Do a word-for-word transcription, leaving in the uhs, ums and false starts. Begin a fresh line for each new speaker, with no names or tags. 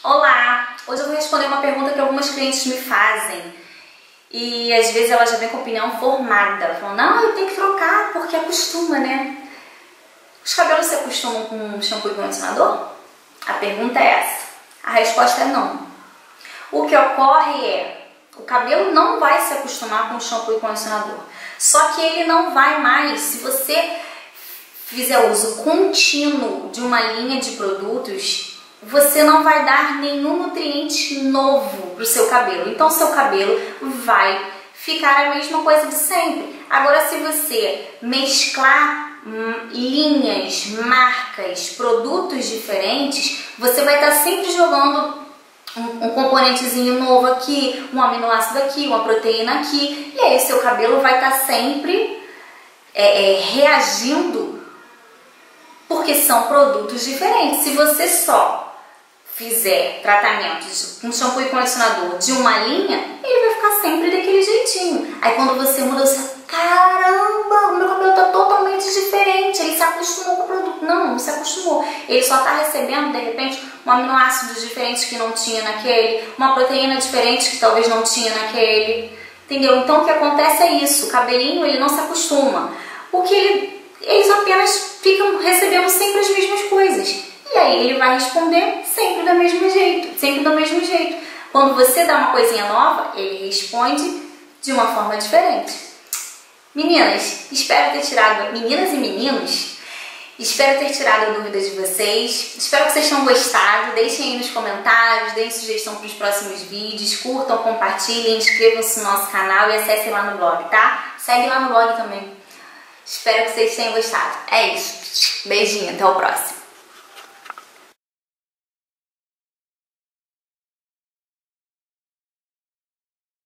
Olá! Hoje eu vou responder uma pergunta que algumas clientes me fazem e às vezes ela já vem com opinião formada, falando, não, eu tenho que trocar porque acostuma, né? Os cabelos se acostumam com shampoo e condicionador? A pergunta é essa. A resposta é não. O que ocorre é, o cabelo não vai se acostumar com shampoo e condicionador, só que ele não vai mais, se você fizer uso contínuo de uma linha de produtos, você não vai dar nenhum nutriente novo para o seu cabelo. Então, seu cabelo vai ficar a mesma coisa de sempre. Agora, se você mesclar hum, linhas, marcas, produtos diferentes, você vai estar sempre jogando um, um componentezinho novo aqui, um aminoácido aqui, uma proteína aqui, e aí seu cabelo vai estar sempre é, é, reagindo, porque são produtos diferentes. Se você só fizer tratamentos com shampoo e condicionador de uma linha, ele vai ficar sempre daquele jeitinho. Aí quando você muda, você fala, caramba, o meu cabelo está totalmente diferente, ele se acostumou com o produto. Não, não se acostumou. Ele só está recebendo, de repente, um aminoácido diferente que não tinha naquele, uma proteína diferente que talvez não tinha naquele. Entendeu? Então o que acontece é isso, o cabelinho ele não se acostuma, porque ele, eles apenas ficam recebendo sempre as mesmas coisas. E aí ele vai responder sempre do mesmo jeito, sempre do mesmo jeito. Quando você dá uma coisinha nova, ele responde de uma forma diferente. Meninas, espero ter tirado, meninas e meninos, espero ter tirado a dúvida de vocês. Espero que vocês tenham gostado. Deixem aí nos comentários, deem sugestão para os próximos vídeos, curtam, compartilhem, inscrevam-se no nosso canal e acessem lá no blog, tá? Segue lá no blog também. Espero que vocês tenham gostado. É isso. Beijinho, até o próximo.